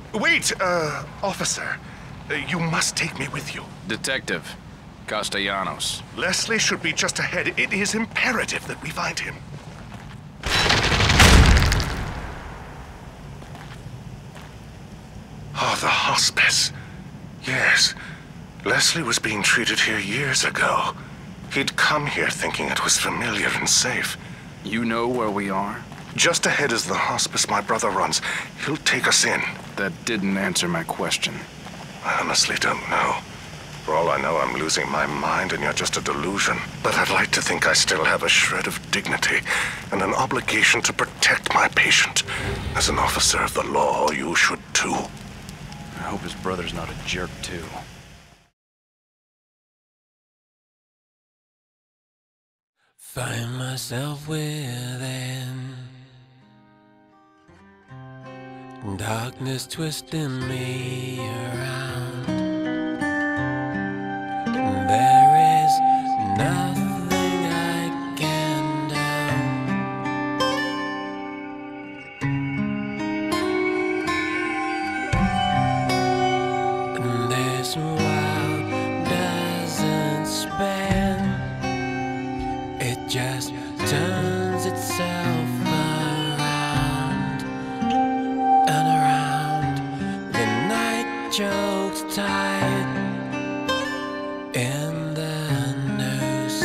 Wait, officer. You must take me with you. Detective Castellanos. Leslie should be just ahead. It is imperative that we find him. Oh, the hospice. Yes. Leslie was being treated here years ago. He'd come here thinking it was familiar and safe. You know where we are? Just ahead is the hospice my brother runs. He'll take us in. That didn't answer my question. I honestly don't know. For all I know, I'm losing my mind and you're just a delusion. But I'd like to think I still have a shred of dignity and an obligation to protect my patient. As an officer of the law, you should too. I hope his brother's not a jerk, too. Find myself within darkness twisting me around. There is nothing I can do. And this world doesn't spin. It just turns itself around and around. The night chokes tight in the noose.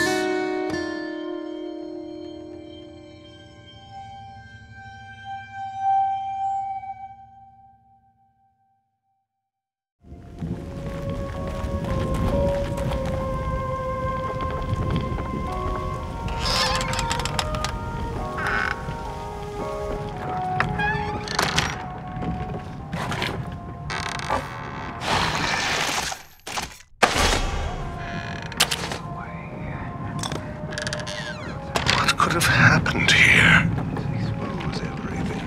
What could have happened here? Expose everything.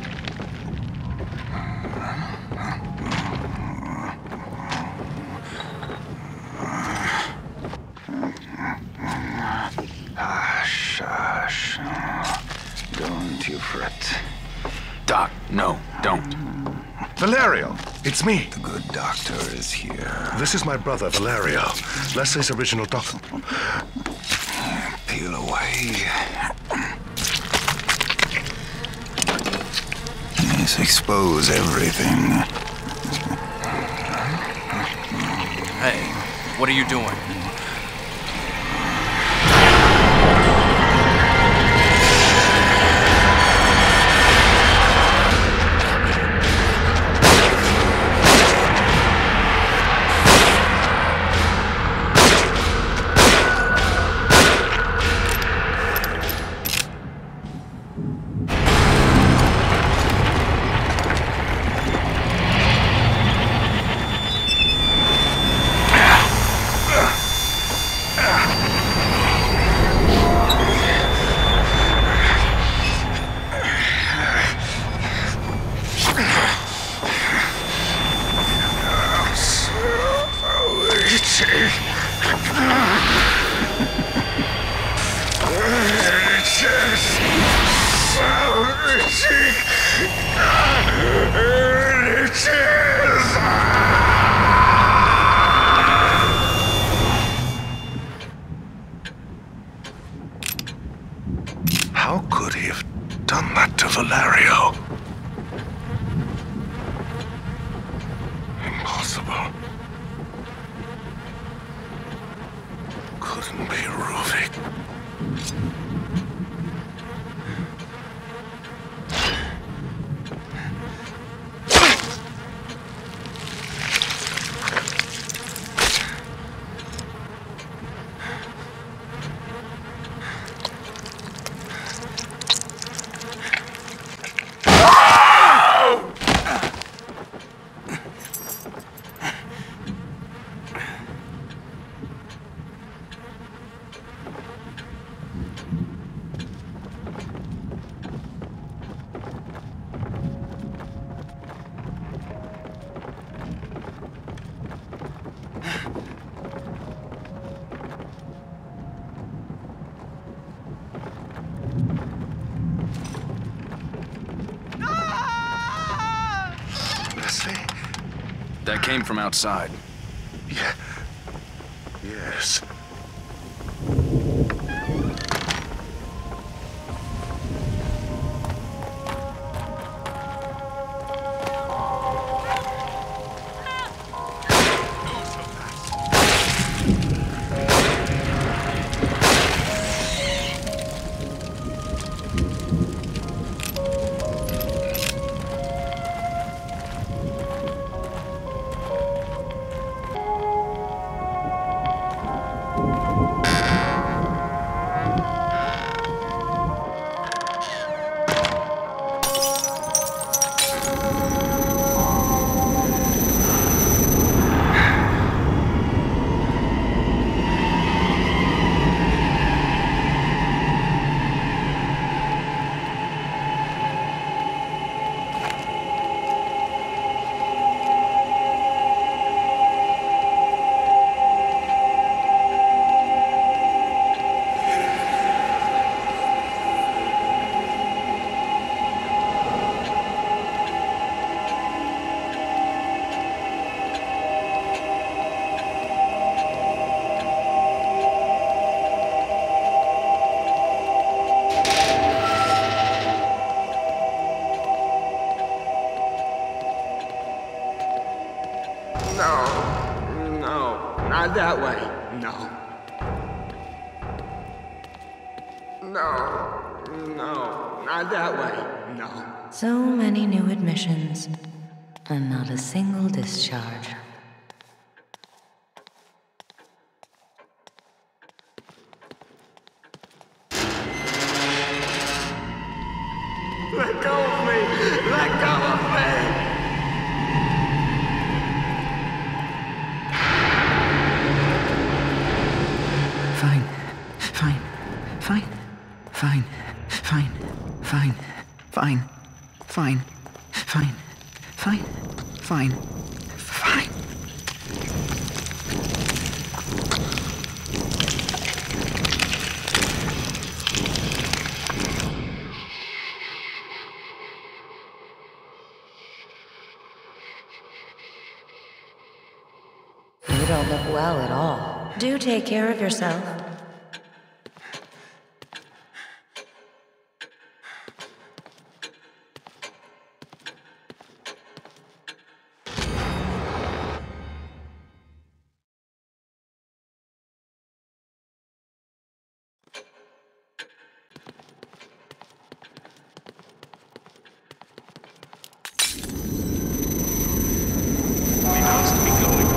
Hush. Don't you fret. Doc, no, don't. Valerio, it's me. The good doctor is here. This is my brother, Valerio. Leslie's original doctor. Peel away. Yes, expose everything. Hey, what are you doing? How could he have done that to Valerio? Impossible. Couldn't be Ruvik. That came from outside. Yeah. Yes. Not that way. No. No, not that way. No. So many new admissions, and not a single discharge. Let go of me! Let go of me! Fine. Fine. Fine. Fine. Fine. Fine. Fine. Fine. Fine. Fine. Fine. Fine. You don't look well at all. Do take care of yourself. We must be going.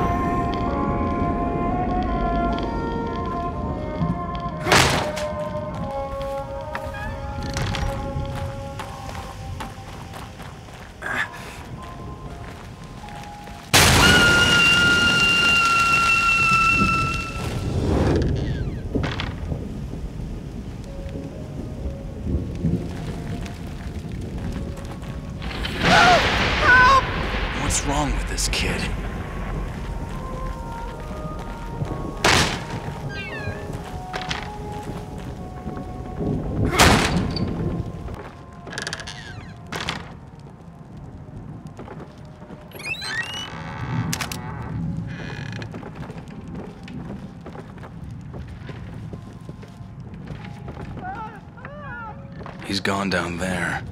What's wrong with this kid? He's gone down there.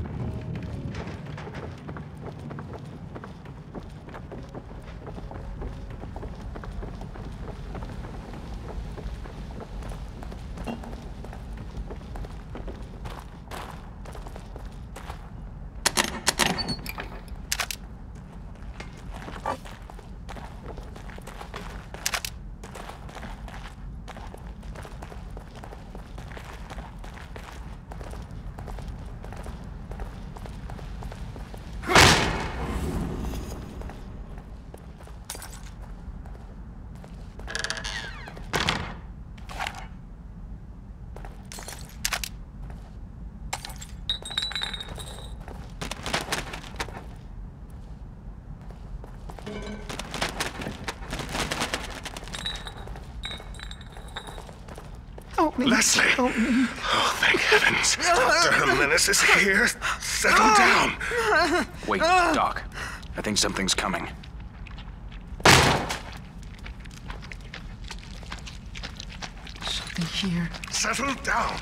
Help me. Leslie! Help me. Oh, thank heavens. Dr. Jimenez is here. Settle down. Wait, Doc. I think something's coming. something here. Settle down.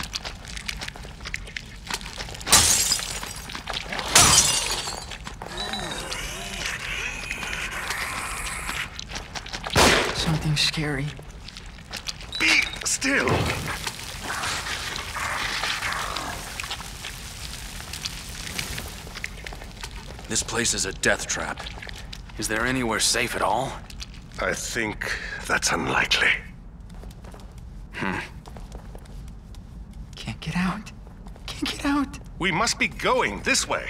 Something scary. Be still. This place is a death trap. Is there anywhere safe at all? I think that's unlikely. Can't get out. Can't get out. We must be going this way.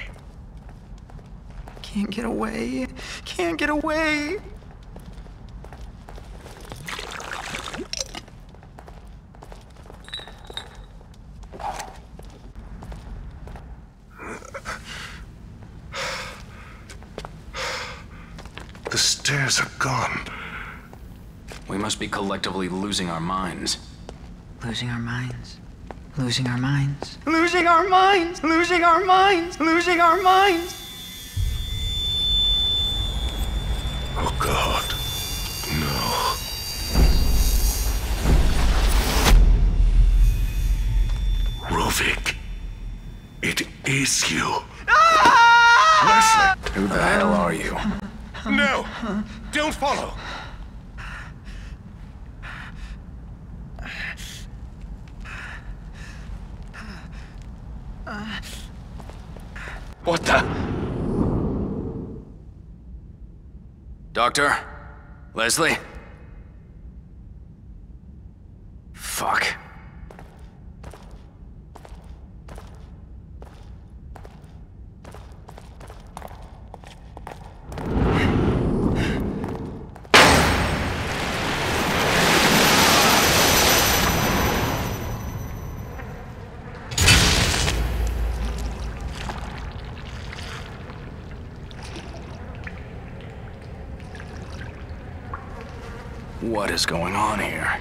Can't get away. Can't get away. The stairs are gone. We must be collectively losing our minds. Losing our minds. Losing our minds. Losing our minds. Losing our minds. Losing our minds. Oh, God. No. Rovik. It is you. Leslie! Who the hell are you? No! Don't follow! What the? Doctor? Leslie? Fuck. What is going on here?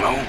know.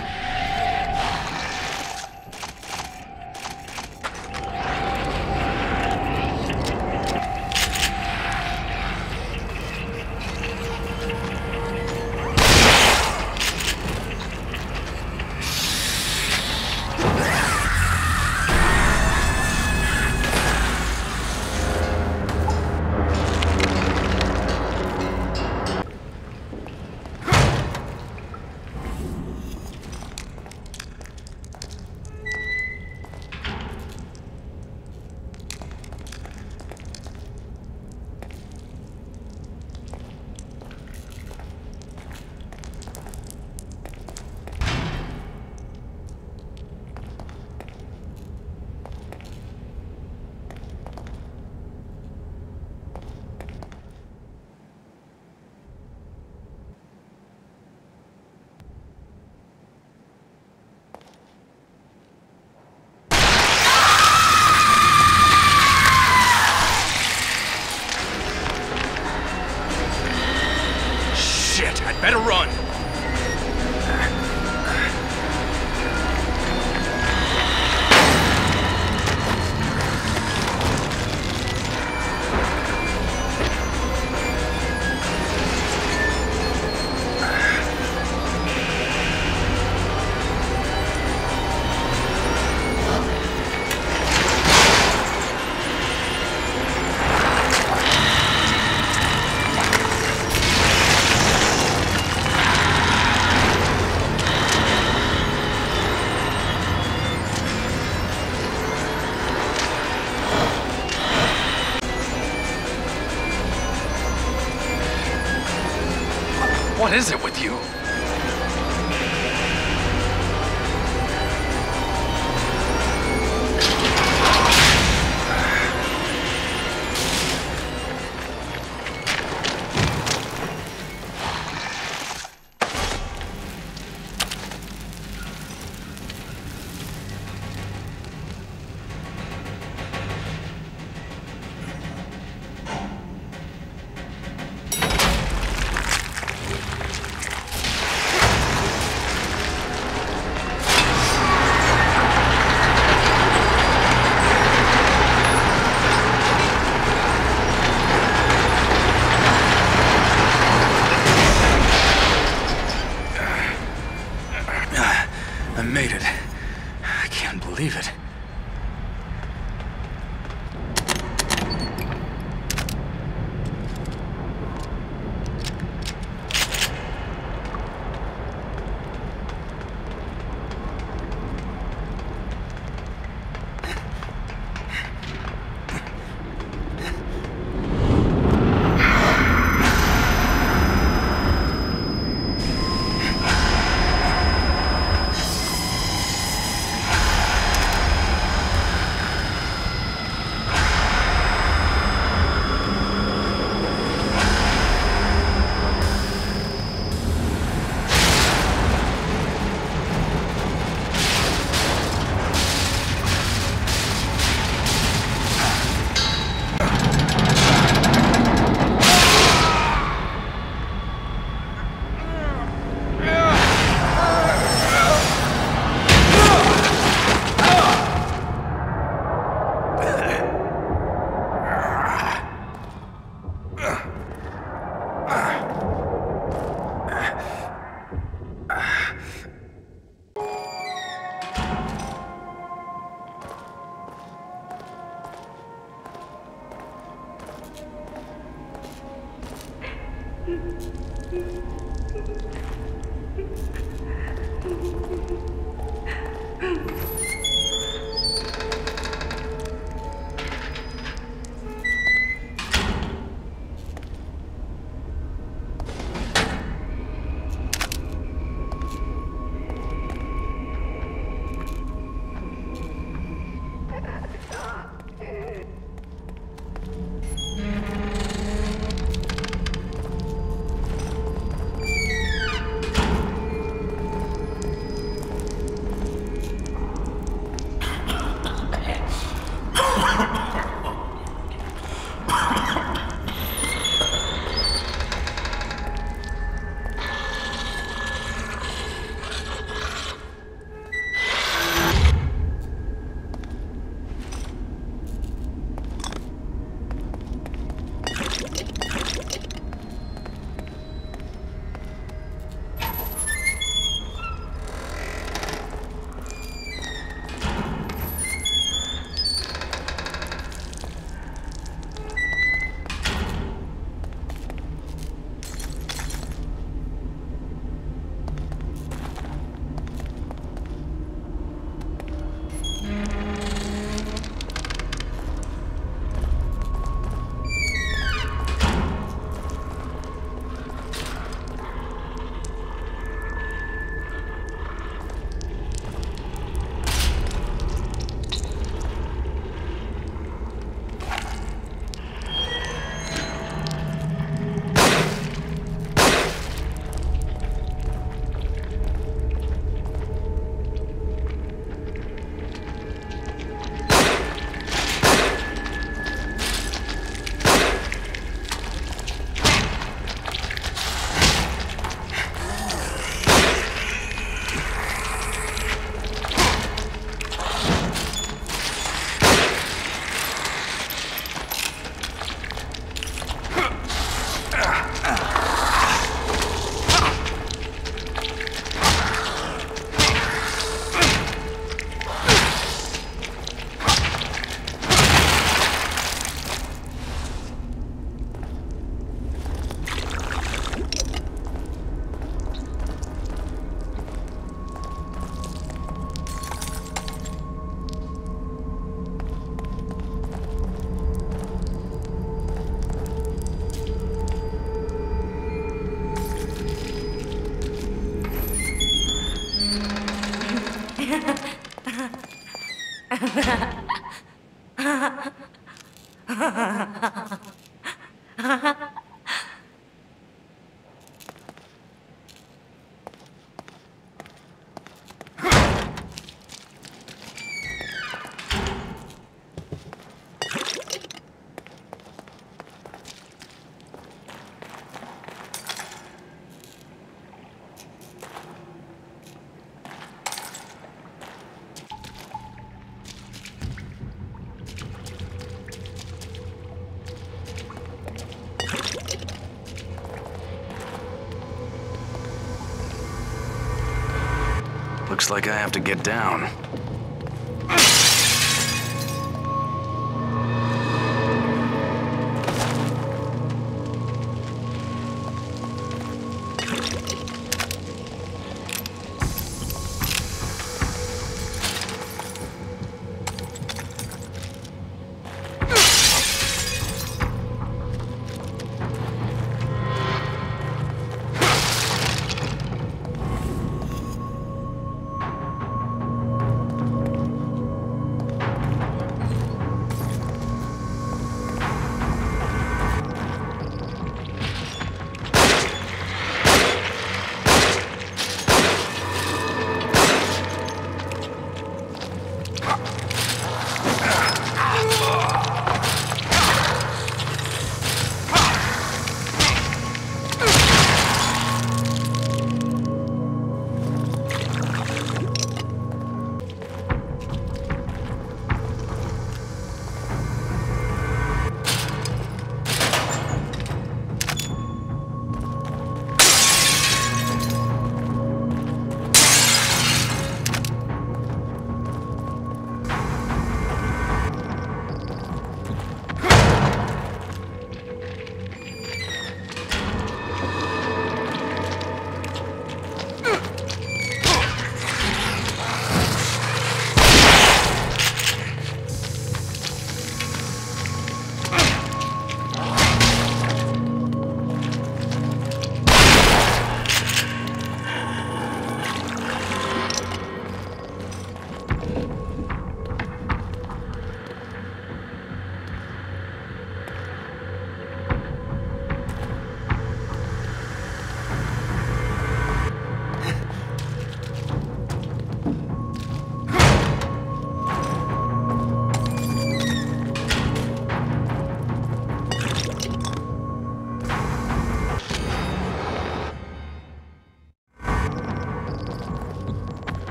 I'd better run. What is it with you? I made it. I can't believe it. Looks like I have to get down.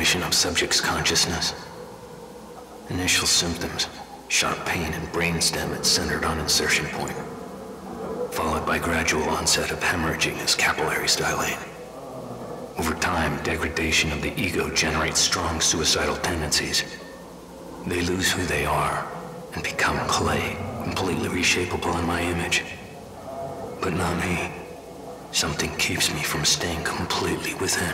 degradation of subject's consciousness. Initial symptoms, sharp pain and brainstem centered on insertion point, followed by gradual onset of hemorrhaging as capillaries dilate. Over time, degradation of the ego generates strong suicidal tendencies. They lose who they are and become clay, completely reshapeable in my image. But not me. Something keeps me from staying completely within.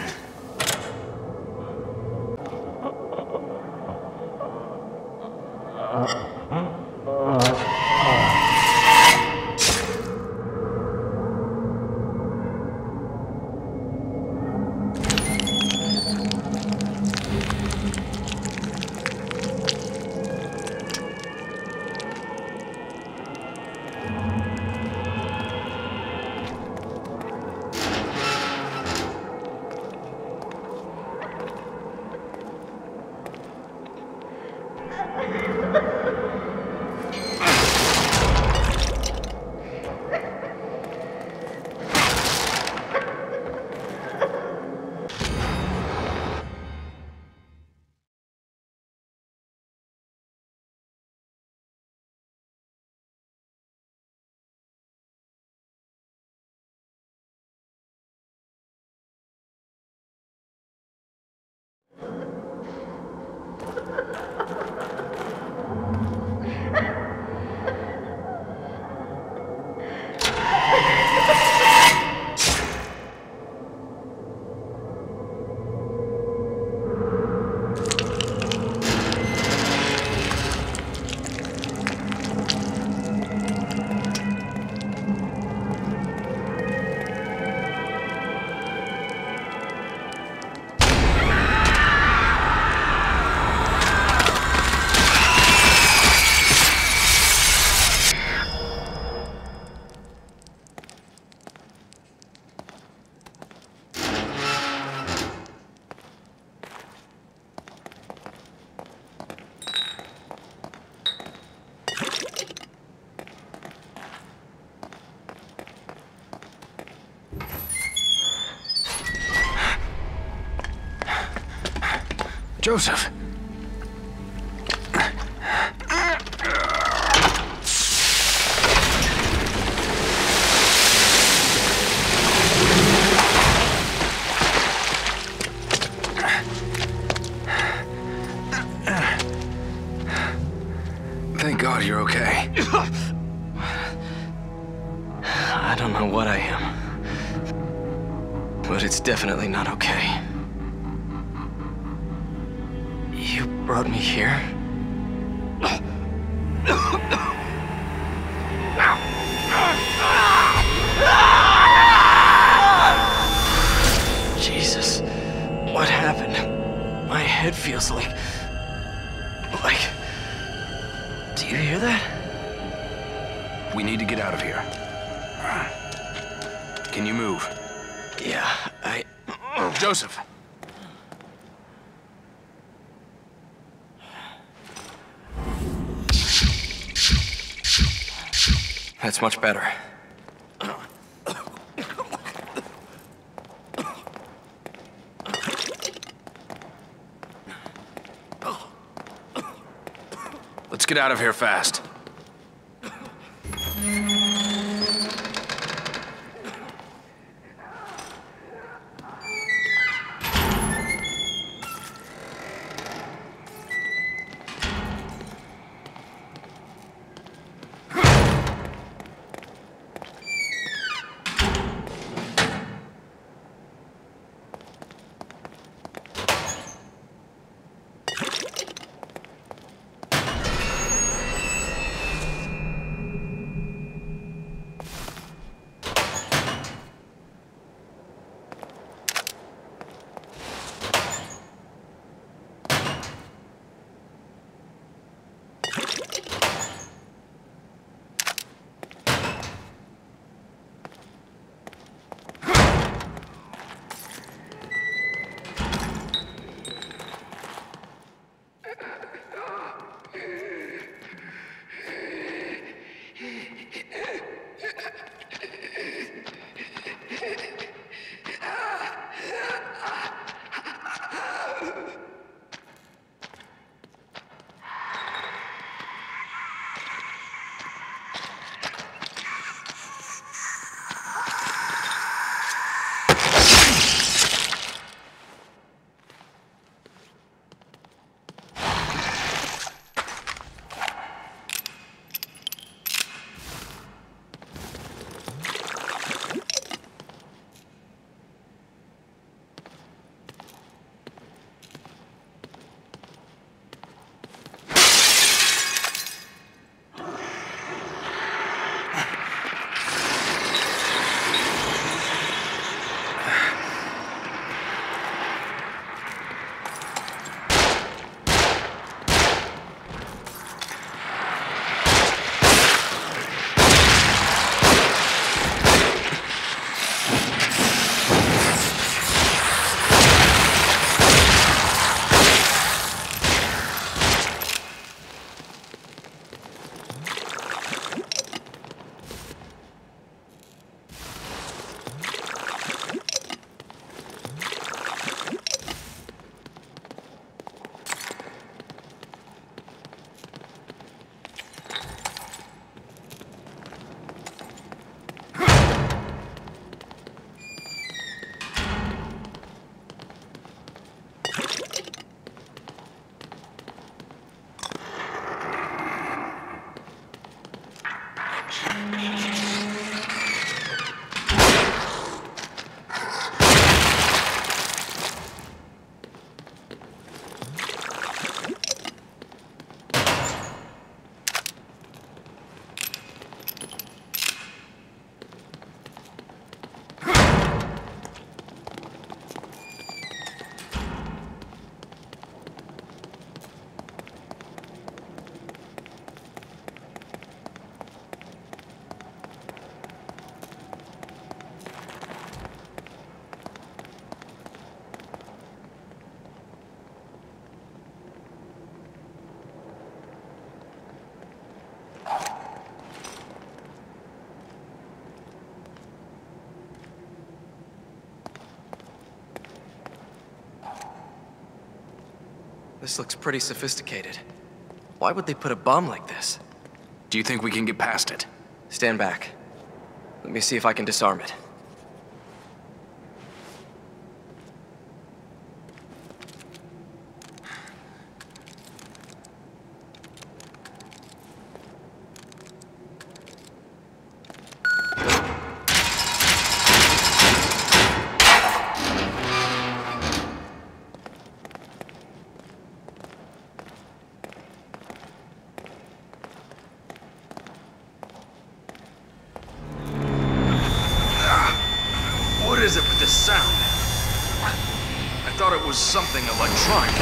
Joseph! Thank God you're okay. I don't know what I am, but it's definitely not okay. You brought me here? Jesus, what happened? My head feels like... Do you hear that? We need to get out of here. Can you move? Yeah, Joseph! That's much better. Let's get out of here fast. This looks pretty sophisticated. Why would they put a bomb like this? Do you think we can get past it? Stand back. Let me see if I can disarm it. What is it with this sound? I thought it was something electronic.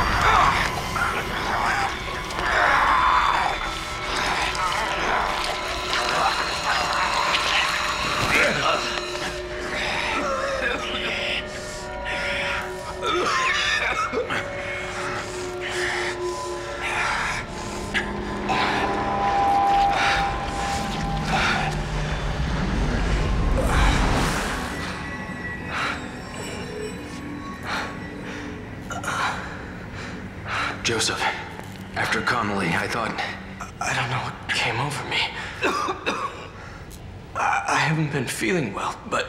Joseph, after Connolly, I thought... I don't know what came over me. I haven't been feeling well, but...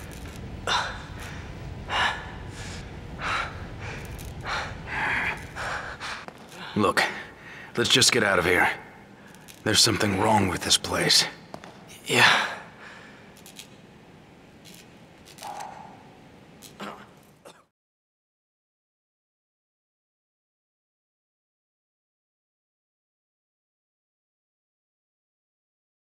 Look, let's just get out of here. There's something wrong with this place. Yeah.